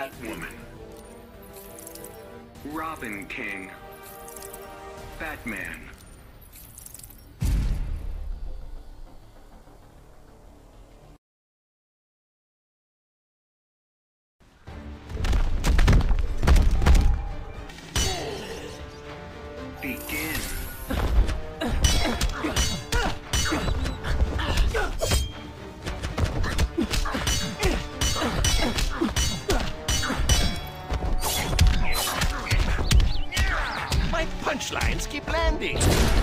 Batwoman. Robin King. Batman. Begin. My punchlines keep landing.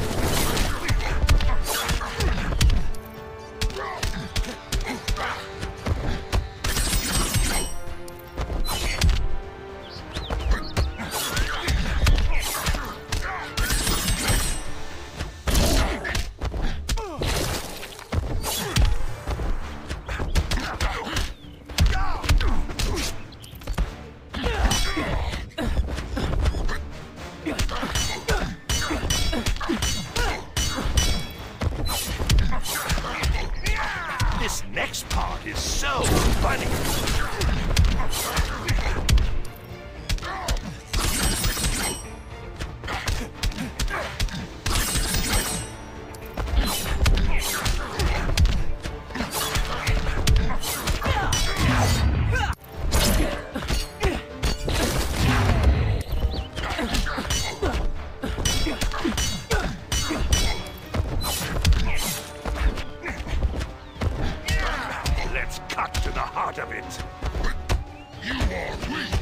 This next part is so funny. Let's cut to the heart of it. You are weak.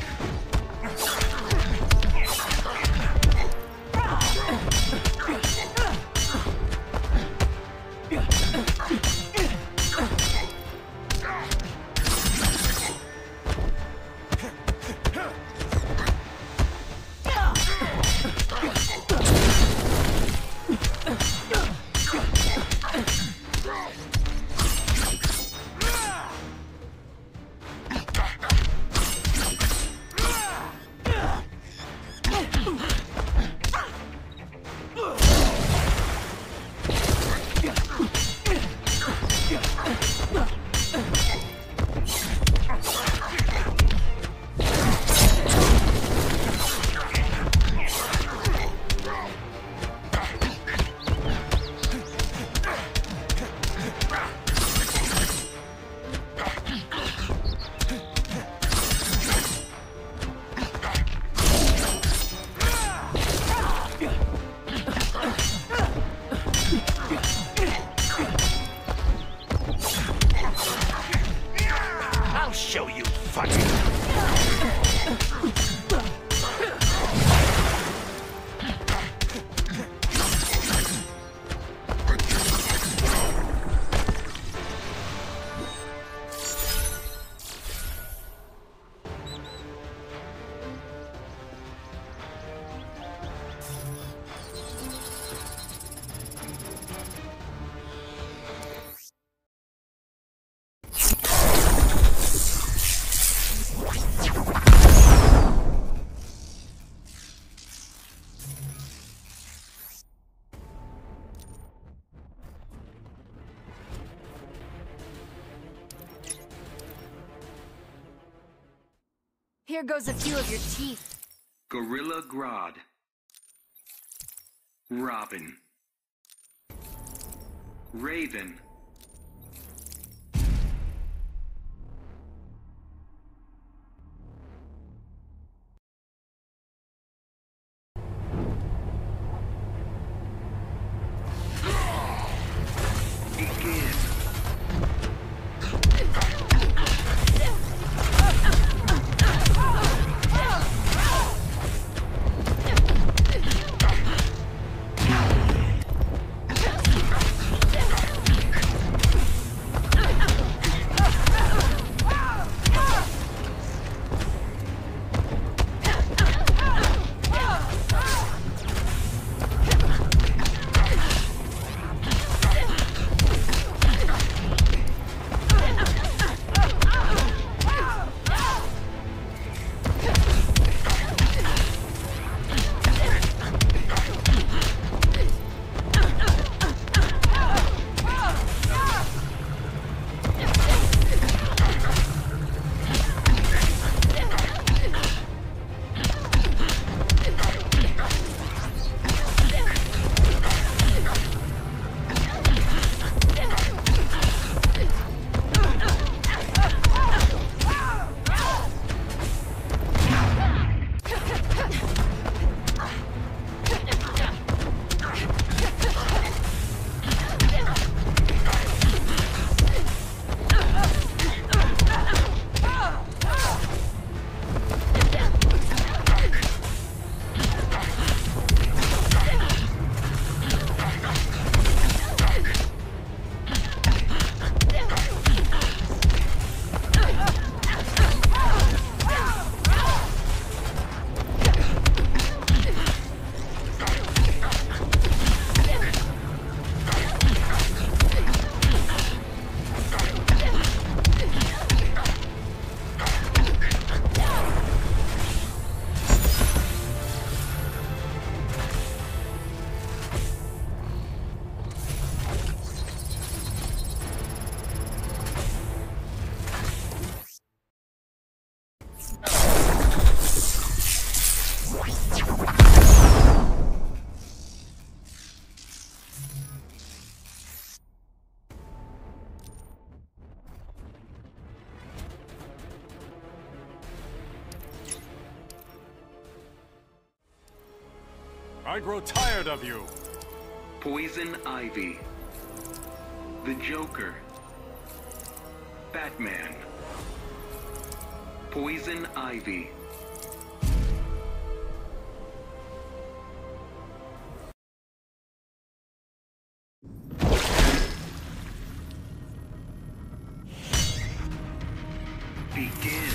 I'll show you funny. Here goes a few of your teeth. Gorilla Grodd. Robin. Raven. Begin. I grow tired of you. Poison Ivy. The Joker. Batman. Poison Ivy. Begin.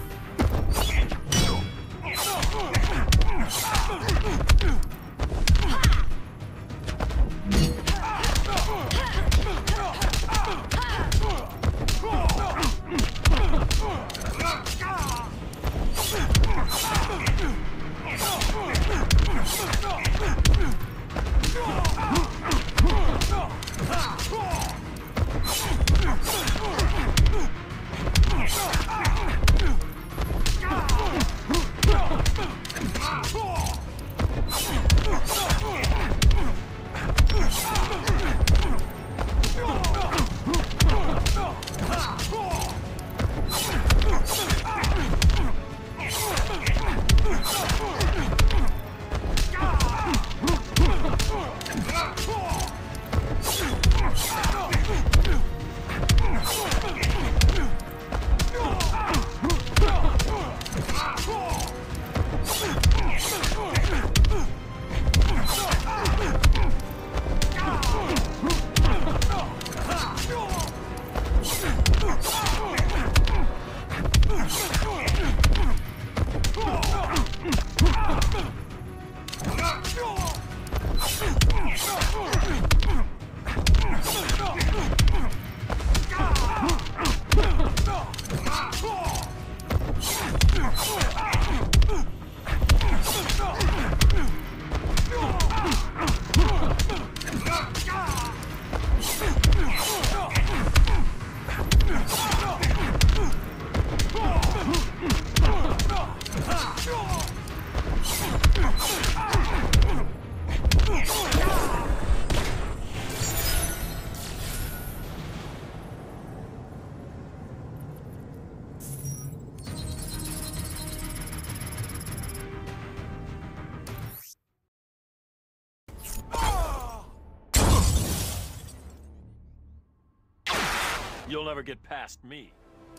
You'll never get past me.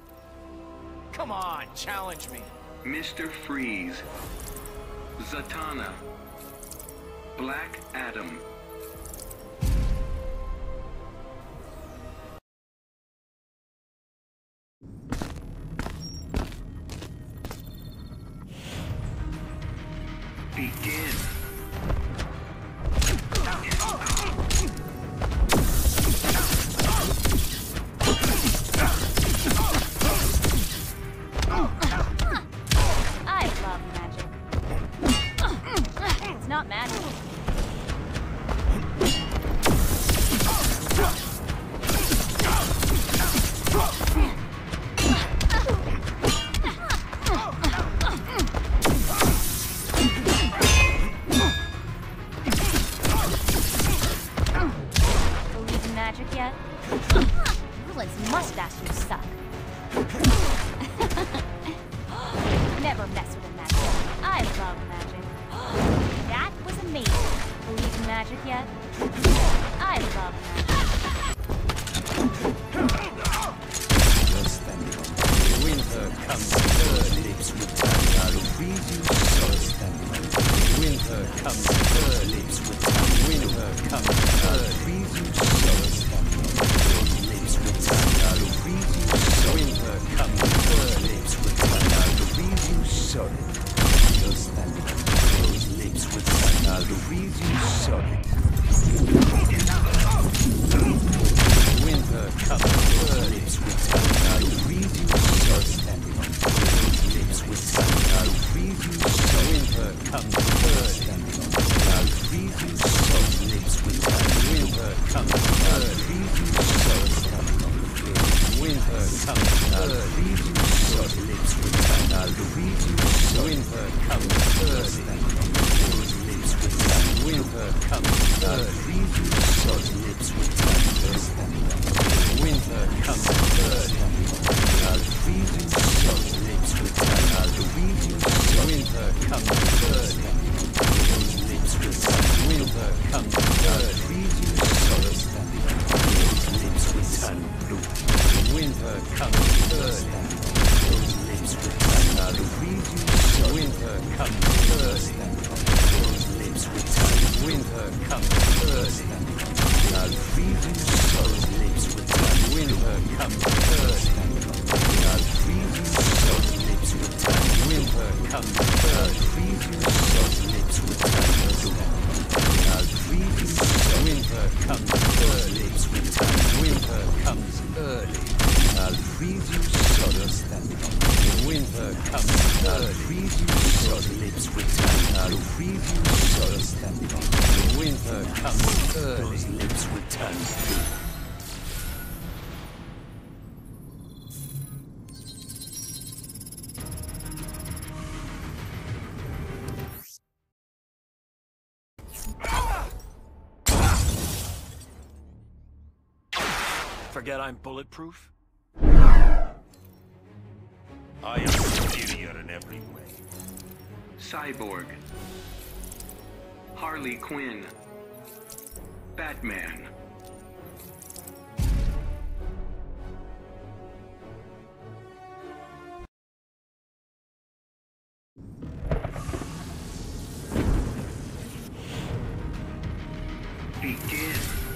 Come on, challenge me. Mr. Freeze. Zatanna. Black Adam. Begin. Not magic. Believe in magic yet? Merlin's mustaches suck. Never mess with a magic. I love magic. That was amazing. Believe in magic yet? I love magic. You're standing on the winter comes, her lips would turn. I'll freeze you, so standing on the winter comes, her lips would turn. Winter comes, I'll freeze you, so standing on the lips would turn. I'll freeze you, so winter comes, her lips would turn. I'll freeze you, solid. You're standing on those lips would turn. I'll freeze you, solid. Winter comes, her lips would turn. I'll freeze you, so standing on those lips would turn. I'll freeze you, so winter comes, her standing on. I'll freeze you, so lips would turn. Winter comes, I'll freeze you, so standing on. Winter comes, I'll freeze you, so lips would turn. I'll freeze you, so winter comes, her standing on. Those lips would turn. Winter comes, I'll freeze you, so lips would turn. Her standing on. Winter comes, her standing on. I'll freeze you, so lips would turn. I'll freeze you, so winter comes, her standing on. Those lips would turn. comes first. Those lips with tongue, I'll freeze you. Winter comes first. Those lips with tongue. Winter comes first. I'll freeze you. Those lips with tongue. Winter comes first. I'll freeze you. Those lips with tongue. Winter comes first. Freeze you. Those lips with tongue. I'll freeze you. Winter comes first. Lips with tongue. Winter comes early. I'll freeze you. Soda standing on. Winter comes early. Freeze you. Soda lips with tongue. I'll freeze you. Soda standing on. Winter comes early. Those lips with tongue. Forget I'm bulletproof? I am superior in every way. Cyborg, Harley Quinn, Batman. Begin.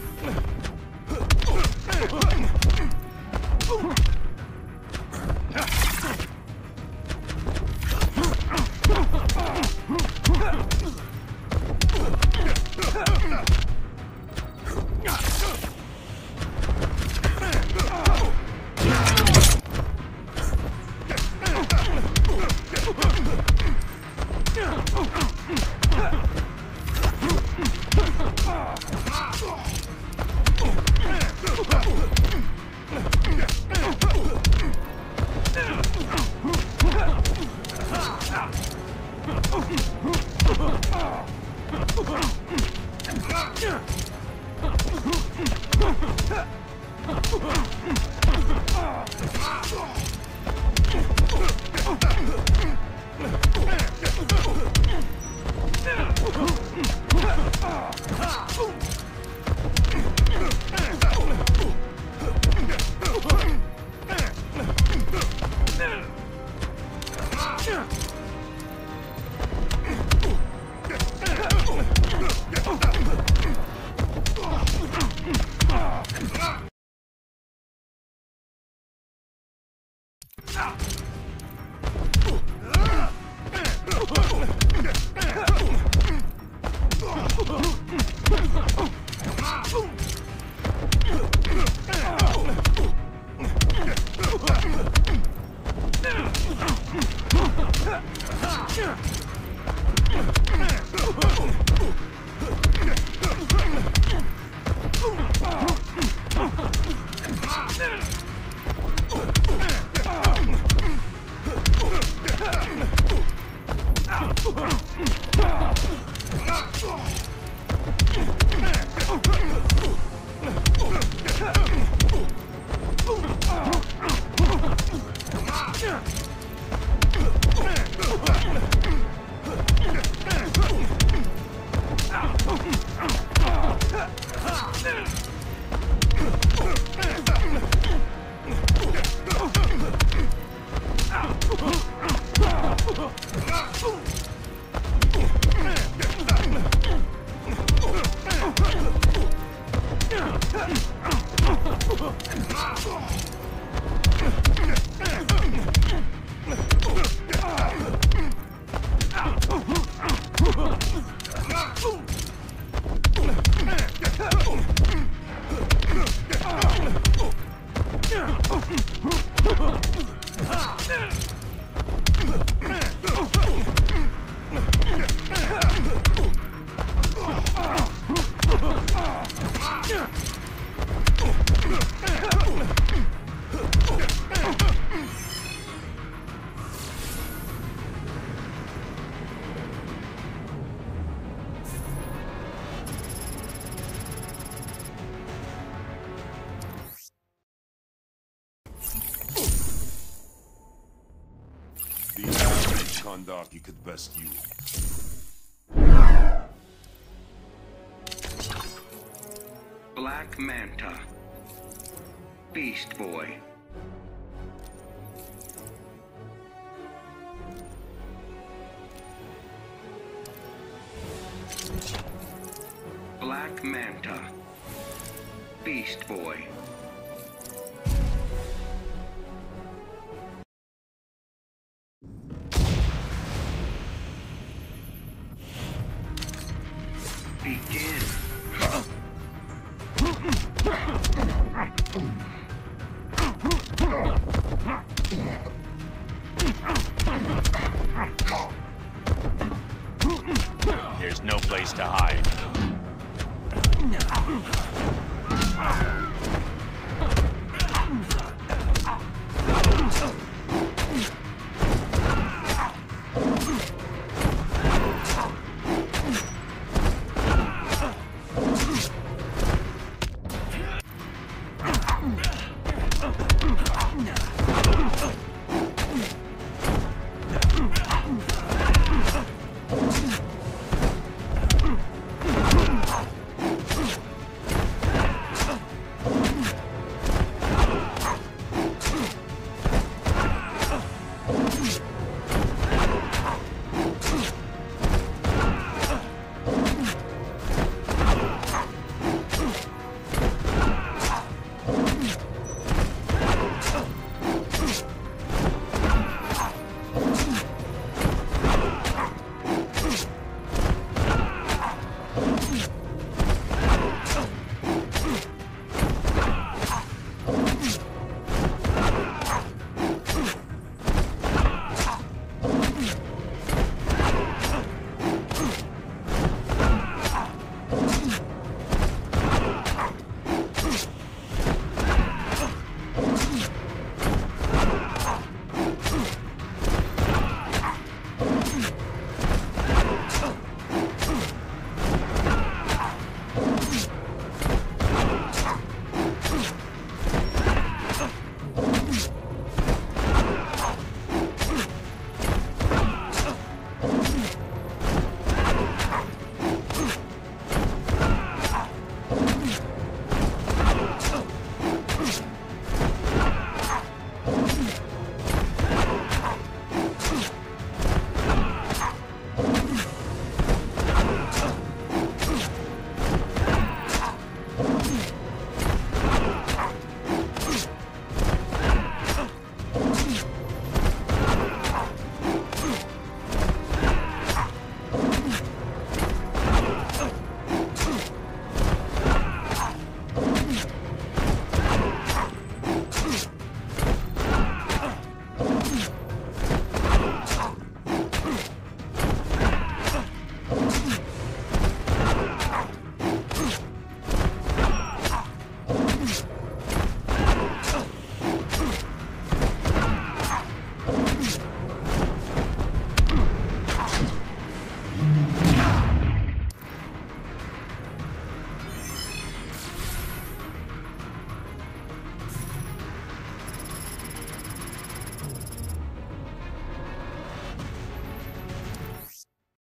Kandaki could best you. Black Manta, Beast Boy, Manta. Beast Boy. Begin. There's no place to hide.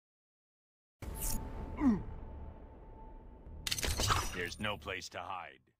There's no place to hide.